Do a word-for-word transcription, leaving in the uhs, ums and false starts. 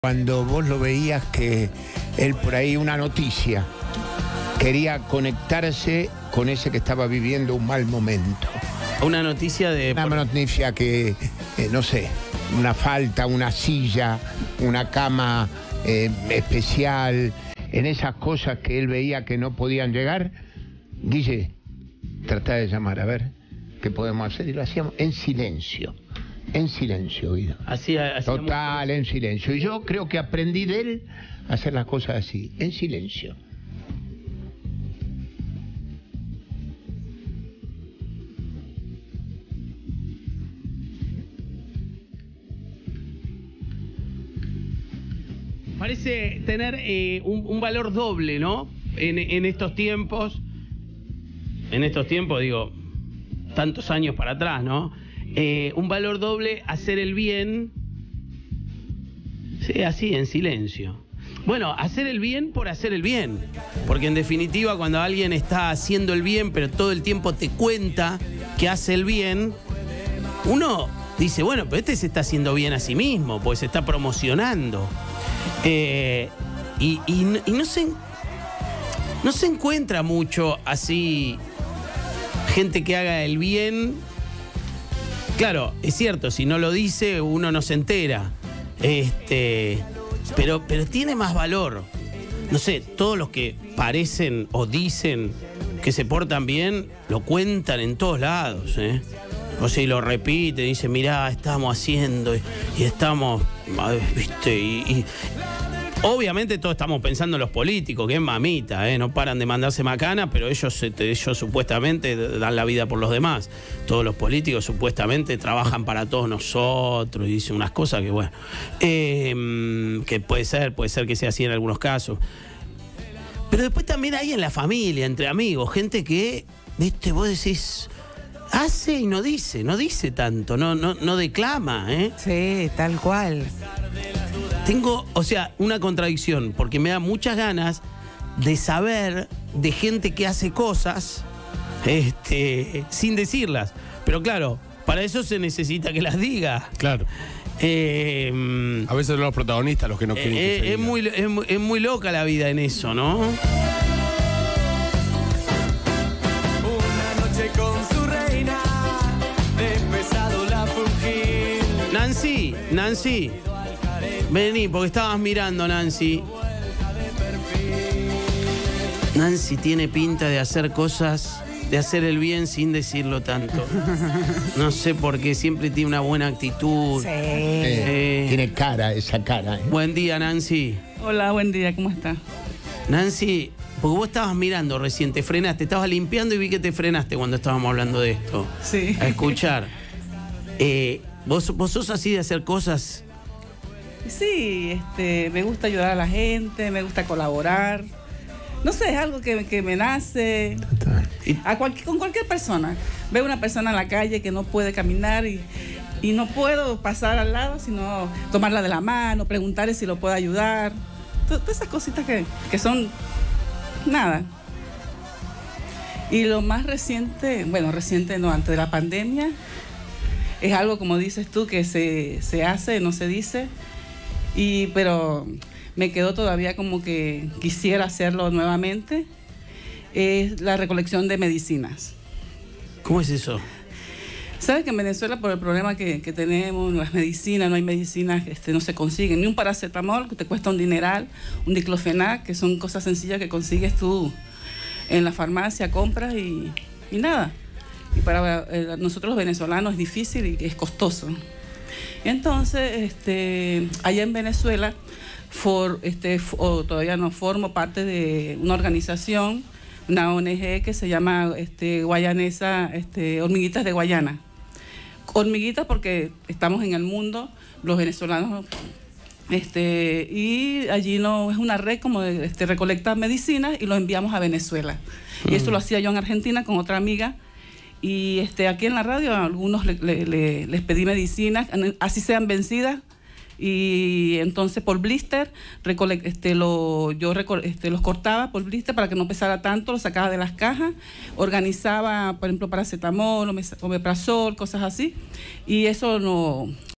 Cuando vos lo veías que él por ahí, una noticia, quería conectarse con ese que estaba viviendo un mal momento. Una noticia de... Una noticia que, eh, no sé, una falta, una silla, una cama eh, especial, en esas cosas que él veía que no podían llegar. Guille, tratá de llamar, a ver qué podemos hacer, y lo hacíamos en silencio. En silencio, Guido. Así, así Total, en silencio. Y yo creo que aprendí de él a hacer las cosas así, en silencio. Parece tener eh, un, un valor doble, ¿no? En, en estos tiempos, en estos tiempos, digo, tantos años para atrás, ¿no? Eh, un valor doble, hacer el bien, sí, así, en silencio. Bueno, hacer el bien por hacer el bien, porque en definitiva cuando alguien está haciendo el bien, pero todo el tiempo te cuenta que hace el bien, uno dice, bueno, pero este se está haciendo bien a sí mismo, pues se está promocionando. Eh, y, y, y no se, no se encuentra mucho así gente que haga el bien. Claro, es cierto, si no lo dice, uno no se entera. Este, pero, pero tiene más valor. No sé, todos los que parecen o dicen que se portan bien, lo cuentan en todos lados, ¿eh? O sea, y lo repiten, dicen, mirá, estamos haciendo y, y estamos, viste, y, y obviamente todos estamos pensando en los políticos, que es mamita, ¿eh? No paran de mandarse macana, pero ellos, ellos supuestamente dan la vida por los demás. Todos los políticos supuestamente trabajan para todos nosotros y dicen unas cosas que, bueno, eh, que puede ser, puede ser que sea así en algunos casos. Pero después también hay en la familia, entre amigos, gente que, viste, vos decís, hace y no dice, no dice tanto, no, no, no declama, ¿eh? Sí, tal cual. Tengo, o sea, una contradicción, porque me da muchas ganas de saber de gente que hace cosas este, sin decirlas. Pero claro, para eso se necesita que las diga. Claro. Eh, A veces son los protagonistas los que no quieren eh, que se es, diga. muy, es, muy, es muy loca la vida en eso, ¿no? Una noche con su reina, de pesado la fugir. Nancy, Nancy. Vení, porque estabas mirando, Nancy. Nancy tiene pinta de hacer cosas, de hacer el bien sin decirlo tanto. No sé por qué, siempre tiene una buena actitud. Sí. Eh, Eh, tiene cara, esa cara. ¿eh? Buen día, Nancy. Hola, buen día, ¿cómo está? Nancy, porque vos estabas mirando recién, te frenaste, estabas limpiando y vi que te frenaste cuando estábamos hablando de esto. Sí. A escuchar. Eh, ¿vos, ¿Vos sos así de hacer cosas? Sí, este, me gusta ayudar a la gente, me gusta colaborar. No sé, es algo que, que me nace. A cualquier, con cualquier persona. Veo una persona en la calle que no puede caminar y, y no puedo pasar al lado, sino tomarla de la mano, preguntarle si lo puedo ayudar. Todas esas cositas que, que son nada. Y lo más reciente, bueno, reciente no, antes de la pandemia, es algo, como dices tú, que se, se hace, no se dice. Y, pero me quedó todavía como que quisiera hacerlo nuevamente, es la recolección de medicinas. ¿Cómo es eso? ¿Sabes que en Venezuela, por el problema que, que tenemos, las medicinas, no hay medicinas, este, no se consiguen, ni un paracetamol que te cuesta un dineral, un diclofenac, que son cosas sencillas que consigues tú en la farmacia, compras y, y nada. Y para eh, nosotros los venezolanos es difícil y es costoso. Entonces, este, allá en Venezuela, for, este, for, todavía no formo parte de una organización, una O N G que se llama este, Guayanesa, este, Hormiguitas de Guayana. Hormiguitas porque estamos en el mundo, los venezolanos, este, y allí no es una red como de este, recolectar medicinas y los enviamos a Venezuela. Mm. Y eso lo hacía yo en Argentina con otra amiga. Y este, aquí en la radio a algunos le, le, le, les pedí medicinas, así sean vencidas, y entonces por blister este, lo, yo este, los cortaba por blister para que no pesara tanto, los sacaba de las cajas, organizaba, por ejemplo, paracetamol, omeprazol, cosas así, y eso no...